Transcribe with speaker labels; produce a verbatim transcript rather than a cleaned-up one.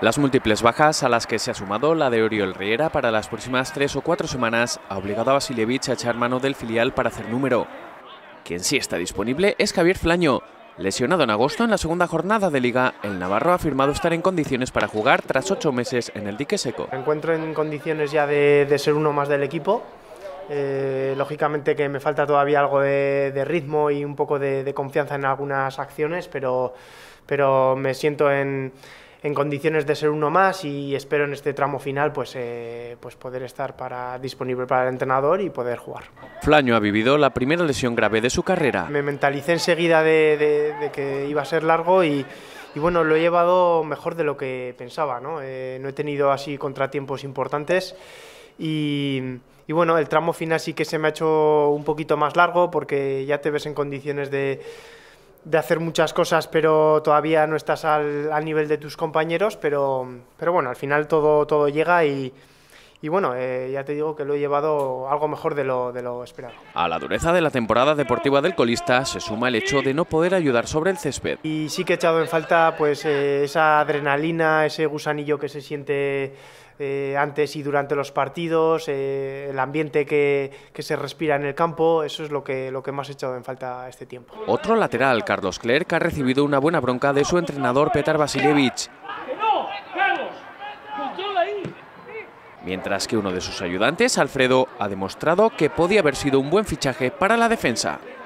Speaker 1: Las múltiples bajas a las que se ha sumado la de Oriol Riera para las próximas tres o cuatro semanas ha obligado a Vasiljevic a echar mano del filial para hacer número. Quien sí está disponible es Javier Flaño. Lesionado en agosto en la segunda jornada de Liga, el navarro ha afirmado estar en condiciones para jugar tras ocho meses en el dique seco.
Speaker 2: Me encuentro en condiciones ya de, de ser uno más del equipo. Eh, lógicamente que me falta todavía algo de, de ritmo y un poco de, de confianza en algunas acciones, pero, pero me siento en, en condiciones de ser uno más y espero en este tramo final pues, eh, pues poder estar para, disponible para el entrenador y poder jugar.
Speaker 1: Flaño ha vivido la primera lesión grave de su carrera.
Speaker 2: Me mentalicé enseguida de, de, de que iba a ser largo y, y bueno, lo he llevado mejor de lo que pensaba, ¿no? Eh, no he tenido así contratiempos importantes y, y bueno, el tramo final sí que se me ha hecho un poquito más largo porque ya te ves en condiciones de, de hacer muchas cosas, pero todavía no estás al, al nivel de tus compañeros, pero, pero bueno, al final todo, todo llega y Y bueno, eh, ya te digo que lo he llevado algo mejor de lo, de lo esperado.
Speaker 1: A la dureza de la temporada deportiva del colista se suma el hecho de no poder ayudar sobre el césped.
Speaker 2: Y sí que he echado en falta pues, eh, esa adrenalina, ese gusanillo que se siente eh, antes y durante los partidos, eh, el ambiente que, que se respira en el campo, eso es lo que, lo que más he echado en falta este tiempo.
Speaker 1: Otro lateral, Carlos Clerc, ha recibido una buena bronca de su entrenador Petar Vasiljevic. Mientras que uno de sus ayudantes, Alfredo, ha demostrado que podía haber sido un buen fichaje para la defensa.